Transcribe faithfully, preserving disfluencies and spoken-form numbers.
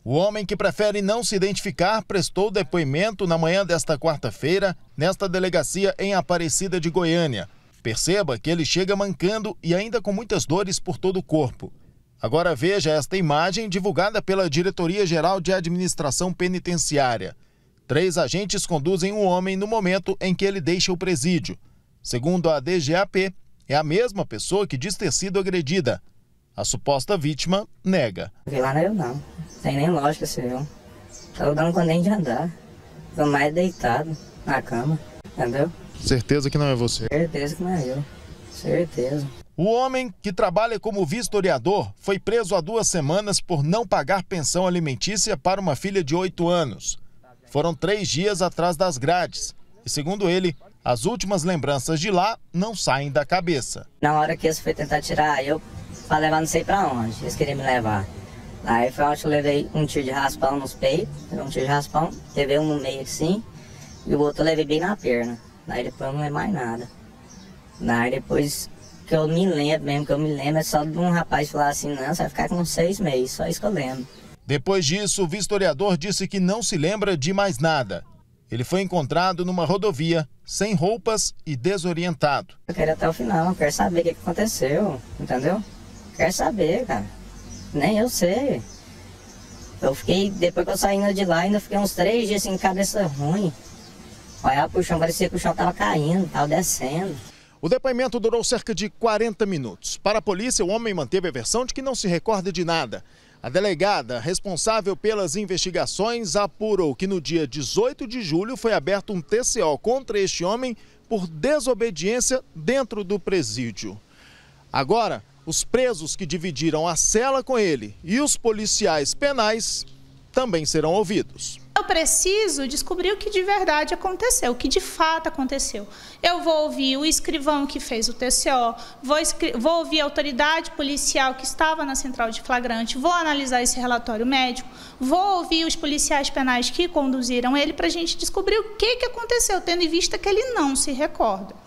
O homem, que prefere não se identificar, prestou depoimento na manhã desta quarta-feira, nesta delegacia em Aparecida de Goiânia. Perceba que ele chega mancando e ainda com muitas dores por todo o corpo. Agora veja esta imagem divulgada pela Diretoria-Geral de Administração Penitenciária. Três agentes conduzem o homem no momento em que ele deixa o presídio. Segundo a D G A P, é a mesma pessoa que diz ter sido agredida. A suposta vítima nega. Vi lá não é eu não. Tem nem lógica esse viu. Tava dando conta nem de andar. Tô mais deitado na cama, entendeu? Certeza que não é você? Certeza que não é eu. Certeza. O homem, que trabalha como vistoriador, foi preso há duas semanas por não pagar pensão alimentícia para uma filha de oito anos. Foram três dias atrás das grades. E, segundo ele, as últimas lembranças de lá não saem da cabeça. Na hora que eles foram tentar tirar eu, para levar não sei para onde, eles queriam me levar. Aí foi onde eu levei um tiro de raspão nos peitos, um tiro de raspão, levei um no meio assim, e o outro eu levei bem na perna. Daí depois eu não lembro mais nada. Daí depois que eu me lembro mesmo, que eu me lembro, é só de um rapaz falar assim, não, você vai ficar com seis meses, só isso que eu lembro. Depois disso, o vistoriador disse que não se lembra de mais nada. Ele foi encontrado numa rodovia, sem roupas e desorientado. Eu quero ir até o final, eu quero saber o que aconteceu, entendeu? Quero saber, cara. Nem eu sei. Eu fiquei, depois que eu saí de lá, ainda fiquei uns três dias assim, cabeça ruim. Olhava pro chão, parecia que o chão tava caindo, tava descendo. O depoimento durou cerca de quarenta minutos. Para a polícia, o homem manteve a versão de que não se recorda de nada. A delegada, responsável pelas investigações, apurou que no dia dezoito de julho foi aberto um T C O contra este homem por desobediência dentro do presídio. Agora, os presos que dividiram a cela com ele e os policiais penais também serão ouvidos. Eu preciso descobrir o que de verdade aconteceu, o que de fato aconteceu. Eu vou ouvir o escrivão que fez o T C O, vou, vou ouvir a autoridade policial que estava na central de flagrante, vou analisar esse relatório médico, vou ouvir os policiais penais que conduziram ele para a gente descobrir o que, que aconteceu, tendo em vista que ele não se recorda.